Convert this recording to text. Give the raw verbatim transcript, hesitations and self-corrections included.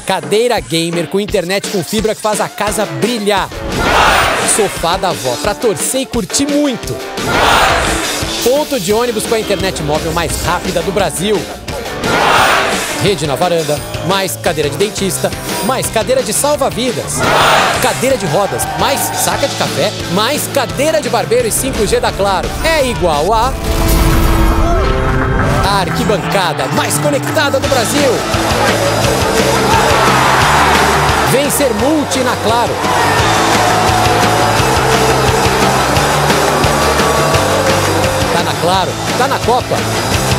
Cadeira gamer com internet com fibra que faz a casa brilhar. Sofá da avó pra torcer e curtir muito. Ponto de ônibus com a internet móvel mais rápida do Brasil. Rede na varanda, mais cadeira de dentista, mais cadeira de salva-vidas. Cadeira de rodas, mais saca de café, mais cadeira de barbeiro e cinco G da Claro. É igual a... a arquibancada mais conectada do Brasil. Vem ser multi na Claro. Tá na Claro, tá na Copa.